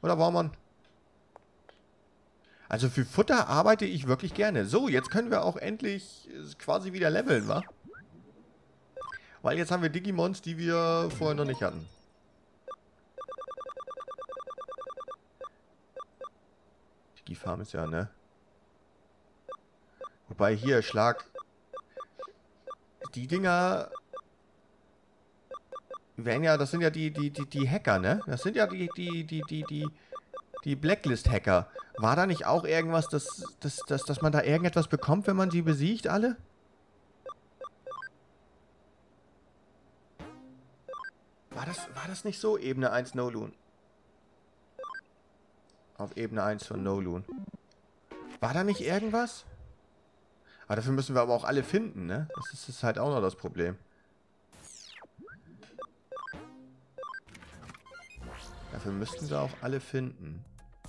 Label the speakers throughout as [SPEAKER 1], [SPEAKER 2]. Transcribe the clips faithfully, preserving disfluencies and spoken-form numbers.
[SPEAKER 1] Oder war man... Also für Futter arbeite ich wirklich gerne. So, jetzt können wir auch endlich quasi wieder leveln, wa? Weil jetzt haben wir Digimons, die wir vorher noch nicht hatten. Digifarm ist ja, ne? Wobei hier, Schlag... Die Dinger... Werden ja, das sind ja die, die, die, die Hacker, ne? Das sind ja die, die, die, die, die... Die Blacklist-Hacker. War da nicht auch irgendwas, dass, dass, dass, dass man da irgendetwas bekommt, wenn man sie besiegt, alle? War das, war das nicht so? Ebene eins No-Loon. Auf Ebene eins von No-Loon. War da nicht irgendwas? Aber dafür müssen wir aber auch alle finden, ne? Das ist, das ist halt auch noch das Problem. Dafür müssten wir auch alle finden.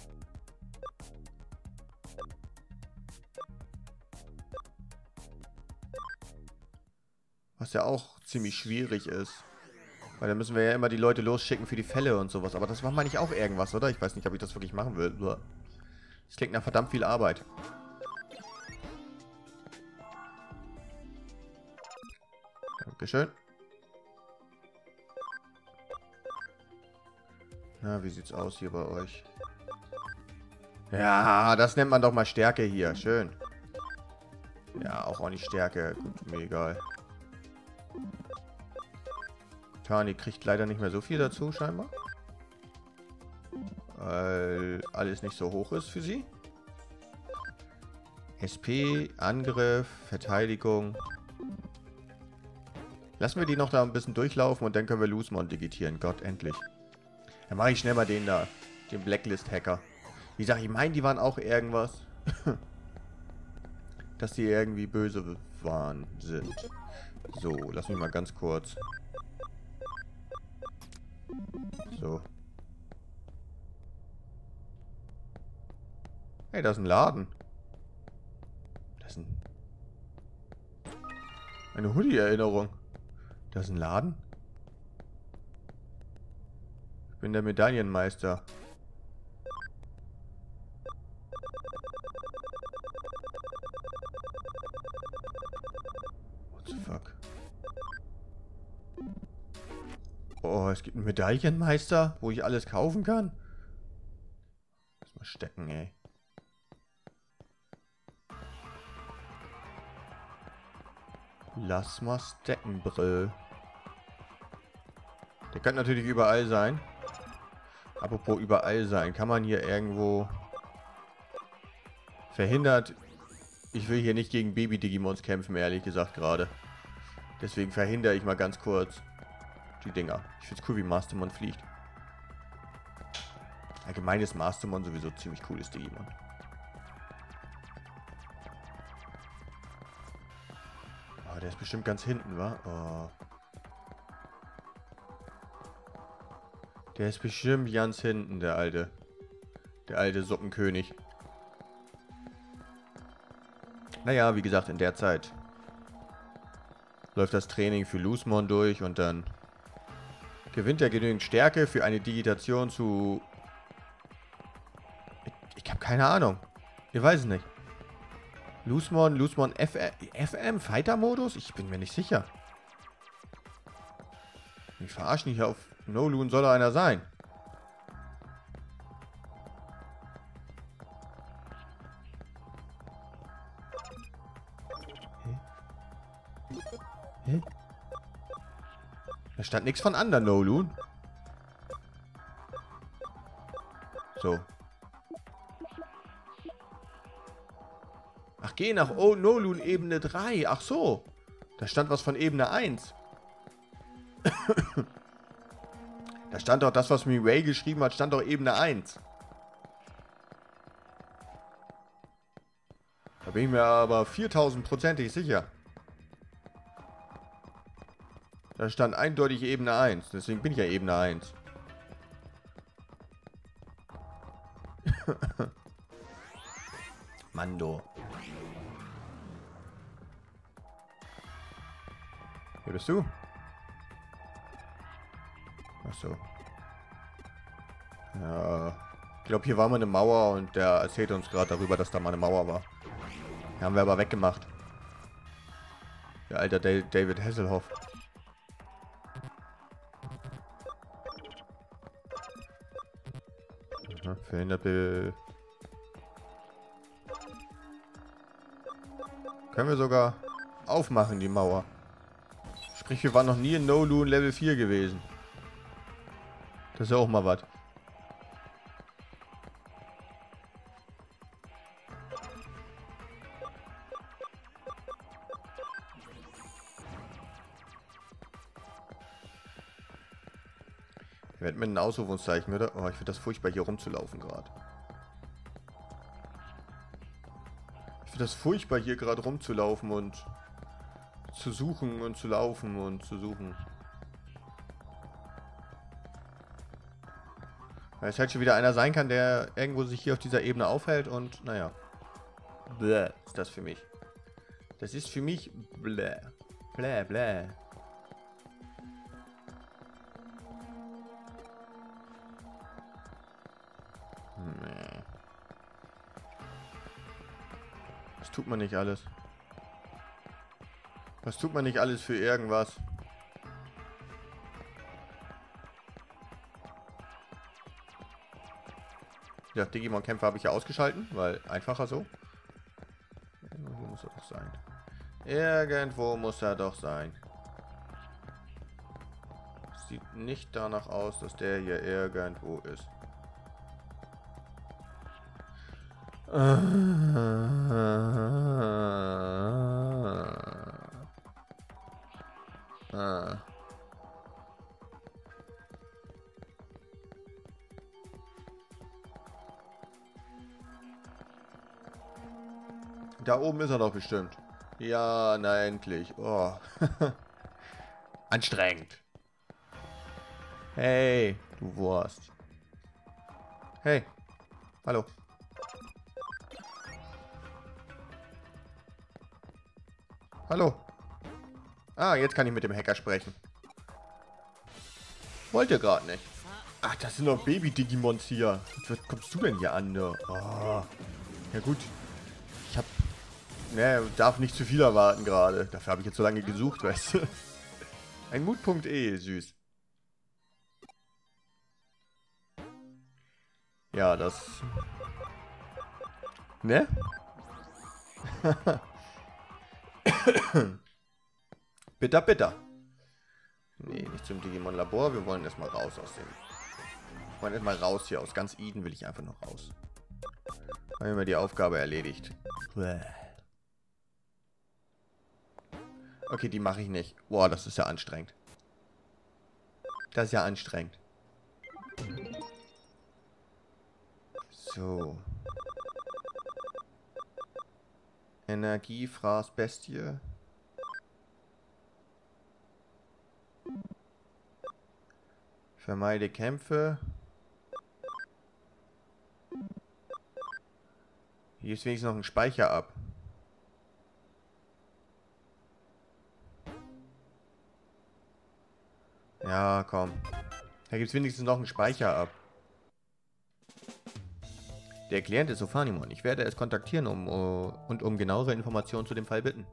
[SPEAKER 1] Was ja auch ziemlich schwierig ist. Weil dann müssen wir ja immer die Leute losschicken für die Fälle und sowas. Aber das war, meine ich, auch irgendwas, oder? Ich weiß nicht, ob ich das wirklich machen will. Das klingt nach verdammt viel Arbeit. Dankeschön. Na, wie sieht's aus hier bei euch? Ja, das nennt man doch mal Stärke hier. Schön. Ja, auch auch nicht Stärke. Gut, mir egal. Tani kriegt leider nicht mehr so viel dazu, scheinbar. Weil alles nicht so hoch ist für sie. S P, Angriff, Verteidigung. Lassen wir die noch da ein bisschen durchlaufen und dann können wir Loosemon digitieren. Gott, endlich. Dann mache ich schnell mal den da. Den Blacklist-Hacker. Wie gesagt, ich meine, die waren auch irgendwas. Dass die irgendwie böse waren, sind. So, lass mich mal ganz kurz. So. Hey, da ist ein Laden. Das ist ein... Eine Hoodie-Erinnerung. Da ist ein Laden. Ich bin der Medaillenmeister. What the fuck? Oh, es gibt einen Medaillenmeister, wo ich alles kaufen kann. Lass mal stecken, ey. Lass mal stecken, Brill. Der kann natürlich überall sein. Apropos überall sein. Kann man hier irgendwo... Verhindert... Ich will hier nicht gegen Baby-Digimons kämpfen, ehrlich gesagt, gerade. Deswegen verhindere ich mal ganz kurz die Dinger. Ich finde es cool, wie Mastermon fliegt. Allgemein ist Mastermon sowieso ziemlich cooles Digimon. Oh, der ist bestimmt ganz hinten, wa? Oh. Der ist bestimmt ganz hinten, der alte. Der alte Suppenkönig. Naja, wie gesagt, in der Zeit läuft das Training für Loosemon durch und dann gewinnt er genügend Stärke für eine Digitation zu... Ich, ich habe keine Ahnung. Ich weiß es nicht. Loosemon, Loosemon F M, Fighter-Modus? Ich bin mir nicht sicher. Ich verarsche nicht, auf No-Loon soll er einer sein. Hä? Da stand nichts von anderen No-Loon. So. Ach, geh nach Oh No-Loon Ebene drei. Ach so. Da stand was von Ebene eins. Da stand doch das, was mir Ray geschrieben hat, stand doch Ebene eins. Da bin ich mir aber viertausendprozentig sicher. Da stand eindeutig Ebene eins. Deswegen bin ich ja Ebene eins. Mando. Wer bist du? Ach so. Ja. glaube, hier war mal eine Mauer und der erzählt uns gerade darüber, dass da mal eine Mauer war. Die haben wir aber weggemacht. Der alte Da- David Hasselhoff. Aha, verhindert Be Können wir sogar aufmachen, die Mauer. Sprich, wir waren noch nie in No Loon Level vier gewesen. Das ist ja auch mal was. Ich werde mit einem Ausrufungszeichen, oder? Oh, ich finde das furchtbar, hier rumzulaufen gerade. Ich finde das furchtbar, hier gerade rumzulaufen und zu suchen und zu laufen und zu suchen. Weil es halt schon wieder einer sein kann, der irgendwo sich hier auf dieser Ebene aufhält und, naja. Bläh, ist das für mich. Das ist für mich bläh. Bläh, bläh. Nee. Das tut man nicht alles. Was tut man nicht alles für irgendwas? Ja, Digimon-Kämpfe habe ich ja ausgeschalten, weil einfacher so. Irgendwo muss er doch sein. Irgendwo muss er doch sein. Sieht nicht danach aus, dass der hier irgendwo ist. Ah. Da oben ist er doch bestimmt. Ja, na endlich. Oh. Anstrengend. Hey, du Wurst. Hey. Hallo. Hallo. Ah, jetzt kann ich mit dem Hacker sprechen. Wollt ihr gerade nicht. Ach, das sind doch Baby-Digimons hier. Was kommst du denn hier an? Ne? Oh. Ja gut. Ich hab... Ne, darf nicht zu viel erwarten gerade. Dafür habe ich jetzt so lange gesucht, weißt du. Ein Mut.punkt E, süß. Ja, das... Ne? Bitter, bitter. Nee, nicht zum Digimon-Labor. Wir wollen erstmal raus aus dem... Wir wollen erstmal raus hier. Aus ganz Eden will ich einfach noch raus. Haben wir mal die Aufgabe erledigt. Okay, die mache ich nicht. Boah, das ist ja anstrengend. Das ist ja anstrengend. So. Energiefraß Bestie. Vermeide Kämpfe. Hier ist wenigstens noch ein Speicher ab. Ja, komm. Da gibt es wenigstens noch einen Speicher ab. Der Klient ist Ophanimon. Ich werde es kontaktieren um, uh, und um genauere Informationen zu dem Fall bitten.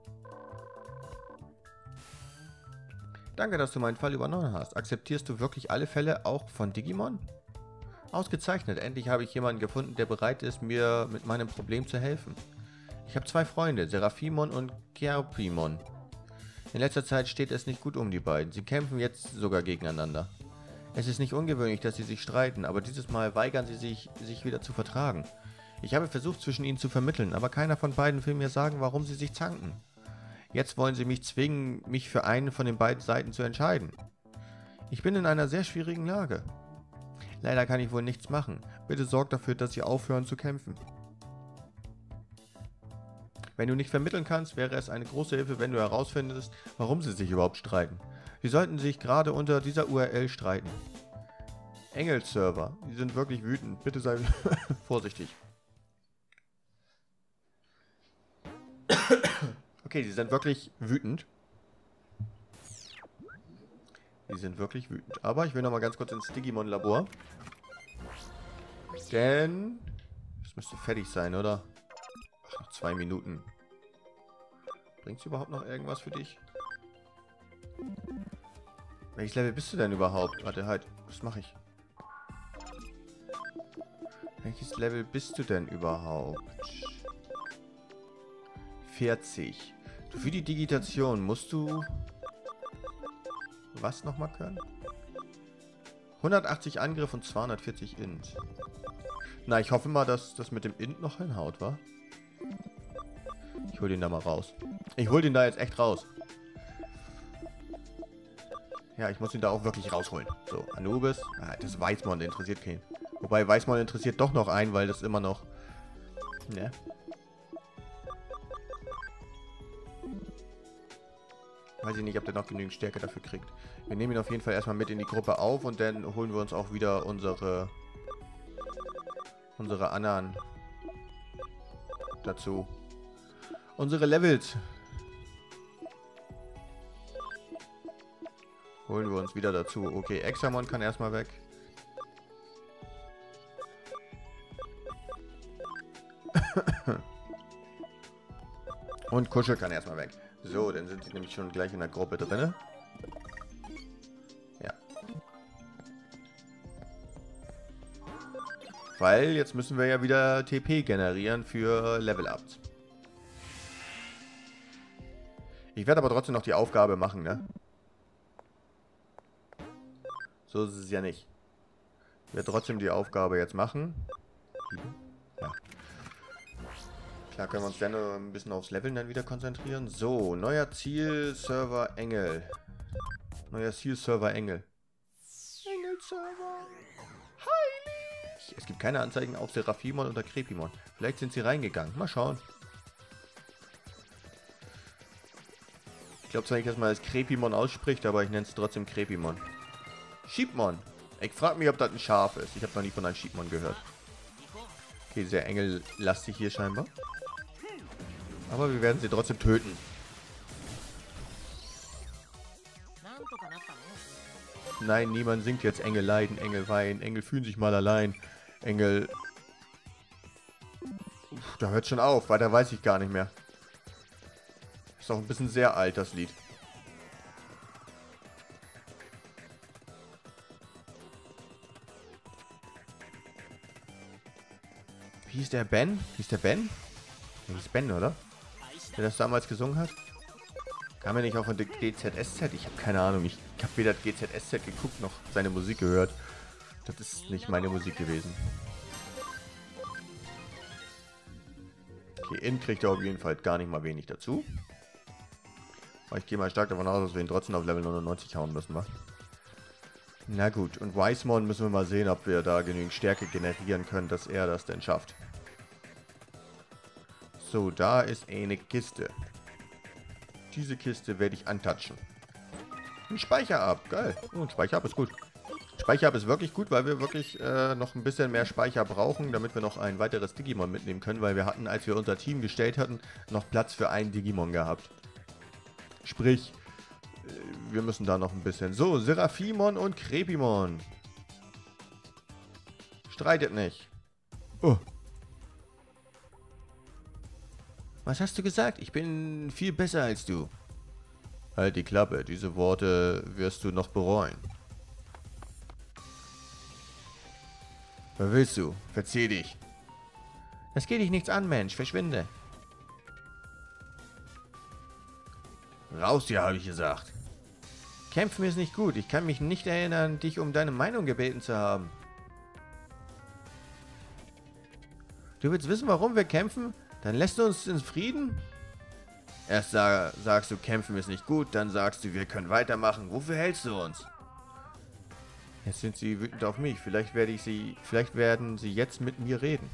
[SPEAKER 1] Danke, dass du meinen Fall übernommen hast. Akzeptierst du wirklich alle Fälle auch von Digimon? Ausgezeichnet. Endlich habe ich jemanden gefunden, der bereit ist, mir mit meinem Problem zu helfen. Ich habe zwei Freunde, Seraphimon und Kerpimon. In letzter Zeit steht es nicht gut um die beiden. Sie kämpfen jetzt sogar gegeneinander. Es ist nicht ungewöhnlich, dass sie sich streiten, aber dieses Mal weigern sie sich, sich wieder zu vertragen. Ich habe versucht, zwischen ihnen zu vermitteln, aber keiner von beiden will mir sagen, warum sie sich zanken. Jetzt wollen sie mich zwingen, mich für einen von den beiden Seiten zu entscheiden. Ich bin in einer sehr schwierigen Lage. Leider kann ich wohl nichts machen. Bitte sorg dafür, dass sie aufhören zu kämpfen. Wenn du nicht vermitteln kannst, wäre es eine große Hilfe, wenn du herausfindest, warum sie sich überhaupt streiten. Sie sollten sich gerade unter dieser U R L streiten. Engelsserver, die sind wirklich wütend. Bitte sei vorsichtig. Okay, sie sind wirklich wütend. Die sind wirklich wütend. Aber ich will noch mal ganz kurz ins Digimon-Labor. Denn... Das müsste fertig sein, oder? Ach, noch zwei Minuten. Bringt es überhaupt noch irgendwas für dich? Welches Level bist du denn überhaupt? Warte, halt. Was mache ich? Welches Level bist du denn überhaupt? vierzig. Du, für die Digitation musst du... Was nochmal können? hundertachtzig Angriff und zweihundertvierzig Int. Na, ich hoffe mal, dass das mit dem Int noch hinhaut, wa? Ich hol den da mal raus. Ich hol den da jetzt echt raus. Ja, ich muss ihn da auch wirklich rausholen. So, Anubis. Ah, das Weißmon, der interessiert keinen. Wobei, Weißmon interessiert doch noch einen, weil das immer noch... Ne? Weiß ich nicht, ob der noch genügend Stärke dafür kriegt. Wir nehmen ihn auf jeden Fall erstmal mit in die Gruppe auf und dann holen wir uns auch wieder unsere... Unsere anderen... dazu. Unsere Levels. Holen wir uns wieder dazu. Okay, Examon kann erstmal weg. Und Kuschel kann erstmal weg. So, dann sind sie nämlich schon gleich in der Gruppe drin. Ja. Weil jetzt müssen wir ja wieder T P generieren für Level-Ups. Ich werde aber trotzdem noch die Aufgabe machen, ne? So ist es ja nicht. Ich werde trotzdem die Aufgabe jetzt machen. Ja. Klar können wir uns dann ein bisschen aufs Leveln dann wieder konzentrieren. So, neuer Ziel-Server Engel. Neuer Ziel-Server Engel. Engel-Server. Heilig. Es gibt keine Anzeigen auf Seraphimon oder Crepimon. Vielleicht sind sie reingegangen. Mal schauen. Ich glaube zwar nicht, dass man das Crepimon ausspricht, aber ich nenne es trotzdem Crepimon. Sheepmon. Ich frage mich, ob das ein Schaf ist. Ich habe noch nie von einem Sheepmon gehört. Okay, sehr engellastig hier scheinbar. Aber wir werden sie trotzdem töten. Nein, niemand singt jetzt Engel leiden, Engel weinen, Engel fühlen sich mal allein. Engel... Uff, da hört schon auf, weiter weiß ich gar nicht mehr. Ist auch ein bisschen sehr alt, das Lied. Wie hieß der Ben? Hieß der Ben? Der hieß Ben, oder? Der das damals gesungen hat? Kam er nicht auch von der G Z S Z? Ich habe keine Ahnung. Ich habe weder G Z S Z geguckt, noch seine Musik gehört. Das ist nicht meine Musik gewesen. Okay, Int kriegt er auf jeden Fall gar nicht mal wenig dazu. Aber ich gehe mal stark davon aus, dass wir ihn trotzdem auf Level neunundneunzig hauen müssen, wa? Na gut, und Weißmon müssen wir mal sehen, ob wir da genügend Stärke generieren können, dass er das denn schafft. So, da ist eine Kiste. Diese Kiste werde ich antatschen. Ein Speicher ab, geil. Oh, ein Speicher ab ist gut. Speicher ab ist wirklich gut, weil wir wirklich äh, noch ein bisschen mehr Speicher brauchen, damit wir noch ein weiteres Digimon mitnehmen können, weil wir hatten, als wir unser Team gestellt hatten, noch Platz für einen Digimon gehabt. Sprich, äh, wir müssen da noch ein bisschen... So, Seraphimon und Crepimon. Streitet nicht. Oh. Was hast du gesagt? Ich bin viel besser als du. Halt die Klappe, diese Worte wirst du noch bereuen. Was willst du? Verzieh dich. Das geht dich nichts an, Mensch. Verschwinde. Raus hier, habe ich gesagt. Kämpfen ist nicht gut. Ich kann mich nicht erinnern, dich um deine Meinung gebeten zu haben. Du willst wissen, warum wir kämpfen? Dann lässt du uns in Frieden? Erst sag, sagst du, kämpfen ist nicht gut, dann sagst du, wir können weitermachen. Wofür hältst du uns? Jetzt sind sie wütend auf mich. Vielleicht werde ich sie, vielleicht werden sie jetzt mit mir reden.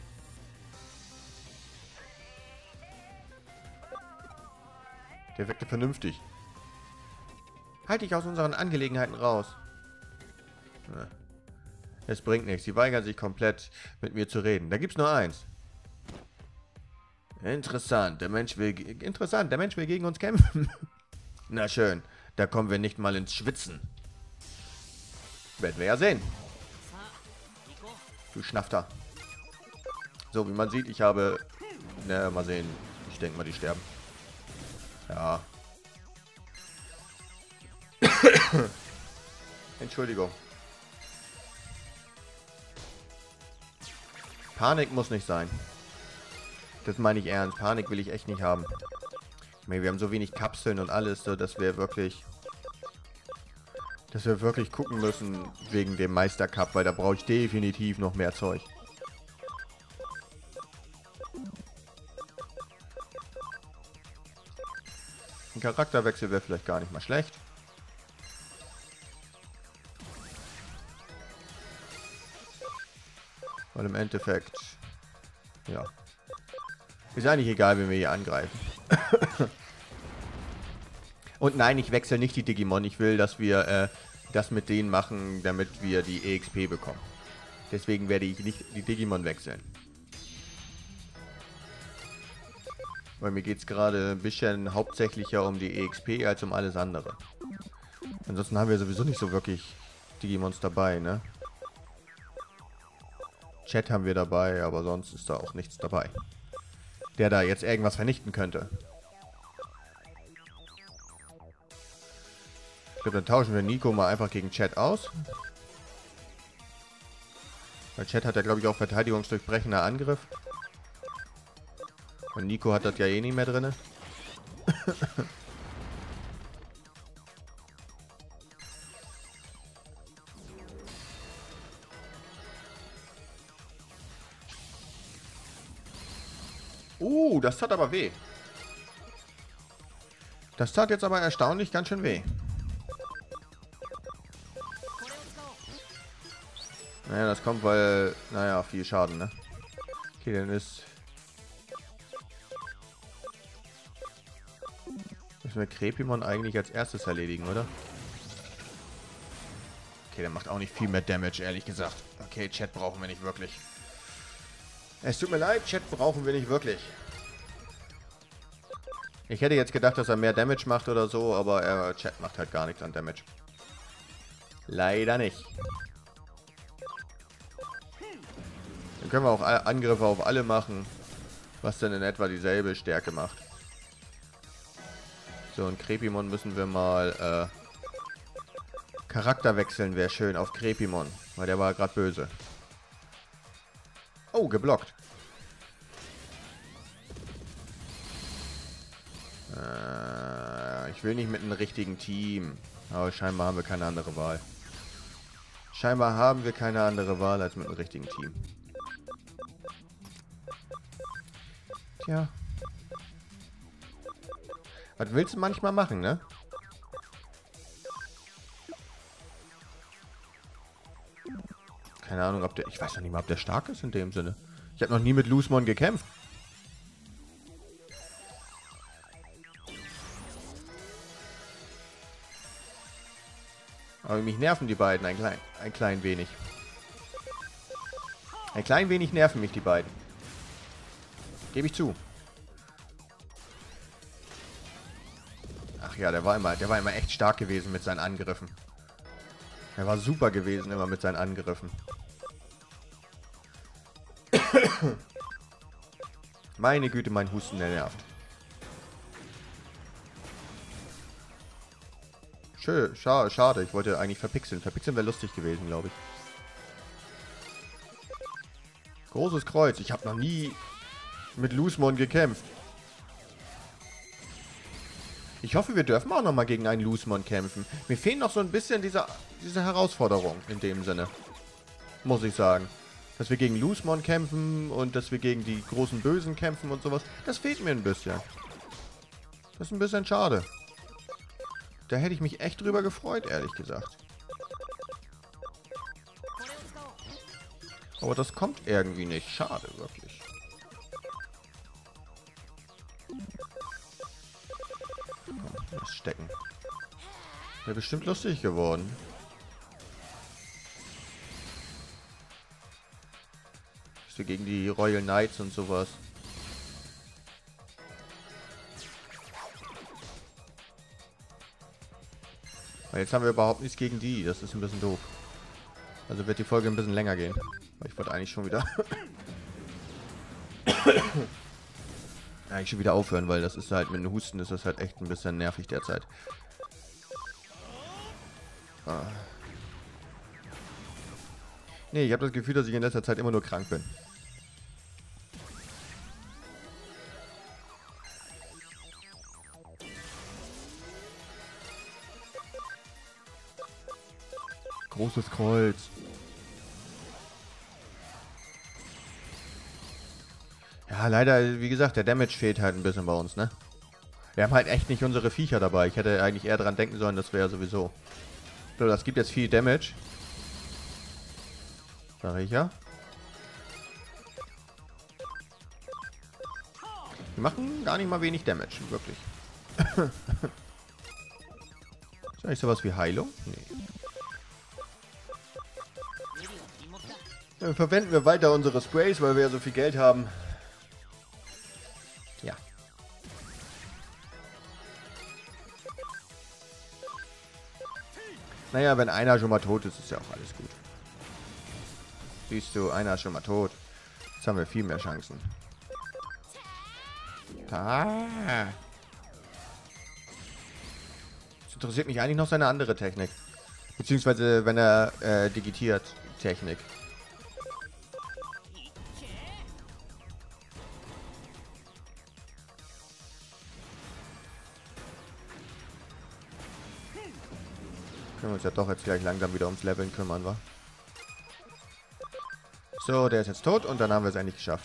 [SPEAKER 1] Der wirkte vernünftig. Halt dich aus unseren Angelegenheiten raus. Es bringt nichts. Sie weigern sich komplett, mit mir zu reden. Da gibt's nur eins. Interessant, der Mensch will... Interessant, der Mensch will gegen uns kämpfen. Na schön, da kommen wir nicht mal ins Schwitzen. Werden wir ja sehen. Du Schnafter. So, wie man sieht, ich habe... Na, mal sehen. Ich denke mal, die sterben. Ja. Entschuldigung. Panik muss nicht sein. Das meine ich ernst. Panik will ich echt nicht haben. Ich meine, wir haben so wenig Kapseln und alles, so dass wir wirklich... Dass wir wirklich gucken müssen wegen dem Meistercup, weil da brauche ich definitiv noch mehr Zeug. Ein Charakterwechsel wäre vielleicht gar nicht mal schlecht. Weil im Endeffekt... Ja. Ist eigentlich egal, wenn wir hier angreifen. Und nein, ich wechsle nicht die Digimon. Ich will, dass wir äh, das mit denen machen, damit wir die E X P bekommen. Deswegen werde ich nicht die Digimon wechseln. Weil mir geht es gerade ein bisschen hauptsächlicher um die E X P als um alles andere. Ansonsten haben wir sowieso nicht so wirklich Digimons dabei, ne? Chat haben wir dabei, aber sonst ist da auch nichts dabei. Der da jetzt irgendwas vernichten könnte. Ich glaube, dann tauschen wir Nico mal einfach gegen Chat aus. Weil Chat hat ja, glaube ich, auch verteidigungsdurchbrechender Angriff. Und Nico hat das ja eh nicht mehr drin. Uh, das tat aber weh. Das tat jetzt aber erstaunlich ganz schön weh. Naja, das kommt, weil... Naja, viel Schaden, ne? Okay, dann ist... Müssen wir Crepimon eigentlich als erstes erledigen, oder? Okay, der macht auch nicht viel mehr Damage, ehrlich gesagt. Okay, Chat brauchen wir nicht wirklich. Es tut mir leid, Chat brauchen wir nicht wirklich. Ich hätte jetzt gedacht, dass er mehr Damage macht oder so, aber er, Chat macht halt gar nichts an Damage. Leider nicht. Dann können wir auch Angriffe auf alle machen, was dann in etwa dieselbe Stärke macht. So, und Crepimon müssen wir mal äh, Charakter wechseln, wäre schön auf Crepimon, weil der war gerade böse. Oh, geblockt. Äh, ich will nicht mit einem richtigen Team. Aber scheinbar haben wir keine andere Wahl. Scheinbar haben wir keine andere Wahl als mit einem richtigen Team. Tja. Was willst du manchmal machen, ne? Keine Ahnung, ob der... Ich weiß noch nicht mal, ob der stark ist in dem Sinne. Ich habe noch nie mit Luzmon gekämpft. Aber mich nerven die beiden ein klein, ein klein wenig. Ein klein wenig nerven mich die beiden. Gebe ich zu. Ach ja, der war immer, der war immer echt stark gewesen mit seinen Angriffen. Er war super gewesen immer mit seinen Angriffen. Meine Güte, mein Husten, der nervt. Schön, schade, schade. Ich wollte eigentlich verpixeln. Verpixeln wäre lustig gewesen, glaube ich. Großes Kreuz. Ich habe noch nie mit Luzmon gekämpft. Ich hoffe, wir dürfen auch noch mal gegen einen Luzmon kämpfen. Mir fehlen noch so ein bisschen diese, diese Herausforderung in dem Sinne. Muss ich sagen. Dass wir gegen Luzmon kämpfen und dass wir gegen die großen Bösen kämpfen und sowas. Das fehlt mir ein bisschen. Das ist ein bisschen schade. Da hätte ich mich echt drüber gefreut, ehrlich gesagt. Aber das kommt irgendwie nicht. Schade, wirklich. Das Stecken. Wäre bestimmt lustig geworden. Bist du gegen die Royal Knights und sowas? Weil jetzt haben wir überhaupt nichts gegen die. Das ist ein bisschen doof. Also wird die Folge ein bisschen länger gehen. Ich wollte eigentlich schon wieder... eigentlich schon wieder aufhören, weil das ist halt mit dem Husten ist das halt echt ein bisschen nervig derzeit. Ah. Nee, ich habe das Gefühl, dass ich in letzter Zeit immer nur krank bin. Großes Kreuz. Ja, leider, wie gesagt, der Damage fehlt halt ein bisschen bei uns, ne? Wir haben halt echt nicht unsere Viecher dabei. Ich hätte eigentlich eher dran denken sollen, das wäre sowieso. So, das gibt jetzt viel Damage. Sag ich ja. Wir machen gar nicht mal wenig Damage, wirklich. Ist eigentlich sowas wie Heilung? Nee. Dann verwenden wir weiter unsere Sprays, weil wir ja so viel Geld haben. Ja. Naja, wenn einer schon mal tot ist, ist ja auch alles gut. Siehst du, einer ist schon mal tot. Jetzt haben wir viel mehr Chancen. Ah. Das interessiert mich eigentlich noch seine andere Technik. Beziehungsweise, wenn er äh, digitiert, Technik. Können wir uns ja doch jetzt gleich langsam wieder ums Leveln kümmern, wa? So, der ist jetzt tot und dann haben wir es eigentlich geschafft.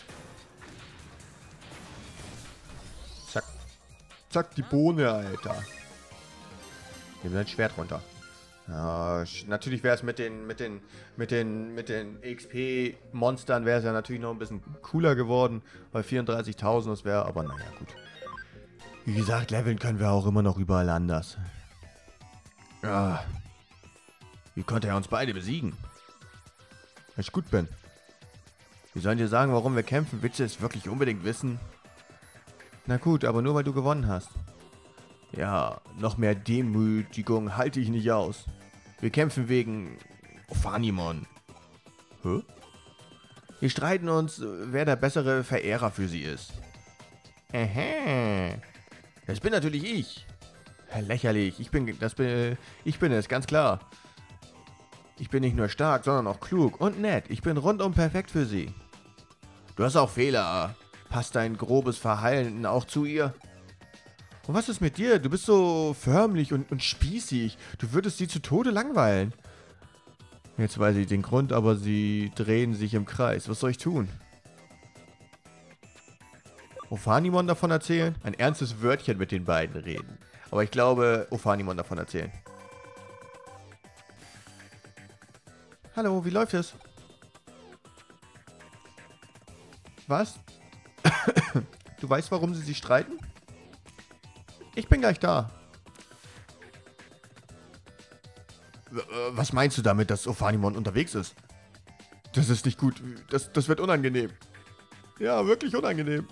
[SPEAKER 1] Zack. Zack, die Bohne, Alter. Nehmen wir ein Schwert runter. Ja, natürlich wäre es mit den, mit den, mit den, mit den X P-Monstern wäre es ja natürlich noch ein bisschen cooler geworden. Bei vierunddreißigtausend, das wäre, aber naja, gut. Wie gesagt, leveln können wir auch immer noch überall anders. Ja. Wie konnte er uns beide besiegen? Wenn ich gut bin. Wir sollen dir sagen, warum wir kämpfen. Willst du es wirklich unbedingt wissen? Na gut, aber nur weil du gewonnen hast. Ja, noch mehr Demütigung halte ich nicht aus. Wir kämpfen wegen Ophanimon. Hä? Wir streiten uns, wer der bessere Verehrer für sie ist. Aha. Das bin natürlich ich. Lächerlich. Ich bin, das bin, ich bin es, ganz klar. Ich bin nicht nur stark, sondern auch klug und nett. Ich bin rundum perfekt für sie. Du hast auch Fehler. Passt dein grobes Verhalten auch zu ihr? Und was ist mit dir? Du bist so förmlich und, und spießig. Du würdest sie zu Tode langweilen. Jetzt weiß ich den Grund, aber sie drehen sich im Kreis. Was soll ich tun? Ophanimon davon erzählen? Ein ernstes Wörtchen mit den beiden reden. Aber ich glaube, Ophanimon davon erzählen. Hallo, wie läuft es? Was? Du weißt, warum sie sich streiten? Ich bin gleich da. Was meinst du damit, dass Ophanimon unterwegs ist? Das ist nicht gut. Das, das wird unangenehm. Ja, wirklich unangenehm.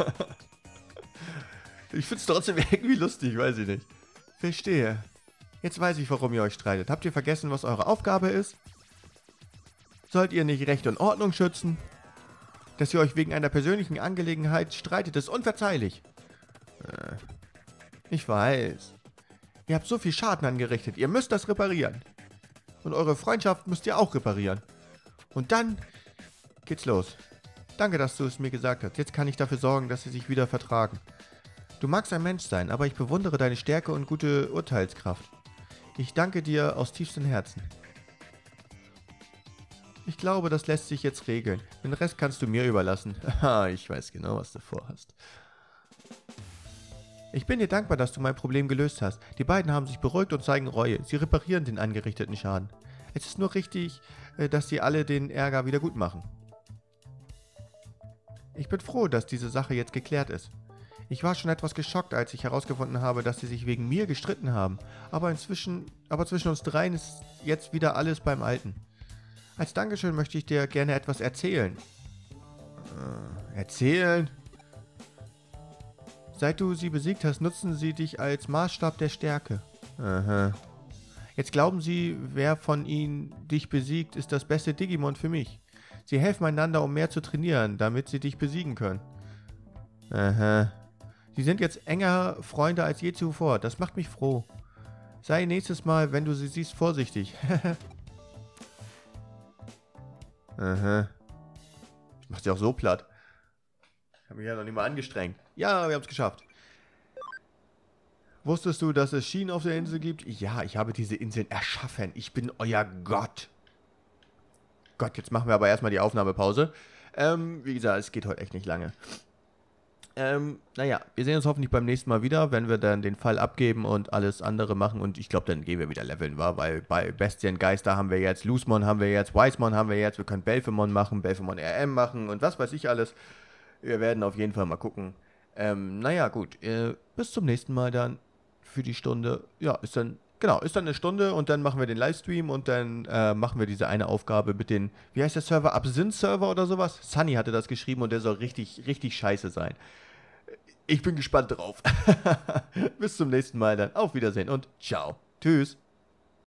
[SPEAKER 1] Ich find's trotzdem irgendwie lustig, weiß ich nicht. Verstehe. Jetzt weiß ich, warum ihr euch streitet. Habt ihr vergessen, was eure Aufgabe ist? Sollt ihr nicht Recht und Ordnung schützen? Dass ihr euch wegen einer persönlichen Angelegenheit streitet, ist unverzeihlich. Äh, ich weiß. Ihr habt so viel Schaden angerichtet. Ihr müsst das reparieren. Und eure Freundschaft müsst ihr auch reparieren. Und dann geht's los. Danke, dass du es mir gesagt hast. Jetzt kann ich dafür sorgen, dass sie sich wieder vertragen. Du magst ein Mensch sein, aber ich bewundere deine Stärke und gute Urteilskraft. Ich danke dir aus tiefstem Herzen. Ich glaube, das lässt sich jetzt regeln. Den Rest kannst du mir überlassen. Haha, ich weiß genau, was du vorhast. Ich bin dir dankbar, dass du mein Problem gelöst hast. Die beiden haben sich beruhigt und zeigen Reue. Sie reparieren den angerichteten Schaden. Es ist nur richtig, dass sie alle den Ärger wieder gut machen. Ich bin froh, dass diese Sache jetzt geklärt ist. Ich war schon etwas geschockt, als ich herausgefunden habe, dass sie sich wegen mir gestritten haben. Aber inzwischen, aber zwischen uns dreien ist jetzt wieder alles beim Alten. Als Dankeschön möchte ich dir gerne etwas erzählen. Äh, erzählen? Seit du sie besiegt hast, nutzen sie dich als Maßstab der Stärke. Aha. Jetzt glauben sie, wer von ihnen dich besiegt, ist das beste Digimon für mich. Sie helfen einander, um mehr zu trainieren, damit sie dich besiegen können. Aha. Sie sind jetzt enger Freunde als je zuvor. Das macht mich froh. Sei nächstes Mal, wenn du sie siehst, vorsichtig. Aha. Ich mach sie auch so platt. Ich habe mich ja noch nicht mal angestrengt. Ja, wir haben es geschafft. Wusstest du, dass es Schienen auf der Insel gibt? Ja, ich habe diese Inseln erschaffen. Ich bin euer Gott. Gott, jetzt machen wir aber erstmal die Aufnahmepause. Ähm, wie gesagt, es geht heute echt nicht lange. Ähm, naja, wir sehen uns hoffentlich beim nächsten Mal wieder, wenn wir dann den Fall abgeben und alles andere machen. Und ich glaube, dann gehen wir wieder leveln, wa? Weil bei Bestiengeister haben wir jetzt, Luzmon haben wir jetzt, Wisemon haben wir jetzt, wir können Belphemon machen, Belphemon R M machen und was weiß ich alles. Wir werden auf jeden Fall mal gucken. Ähm, naja, gut, äh, bis zum nächsten Mal dann für die Stunde. Ja, ist dann, genau, ist dann eine Stunde und dann machen wir den Livestream und dann äh, machen wir diese eine Aufgabe mit den, wie heißt der Server, Absinth-Server oder sowas? Sunny hatte das geschrieben und der soll richtig, richtig scheiße sein. Ich bin gespannt drauf. Bis zum nächsten Mal dann. Auf Wiedersehen und ciao. Tschüss.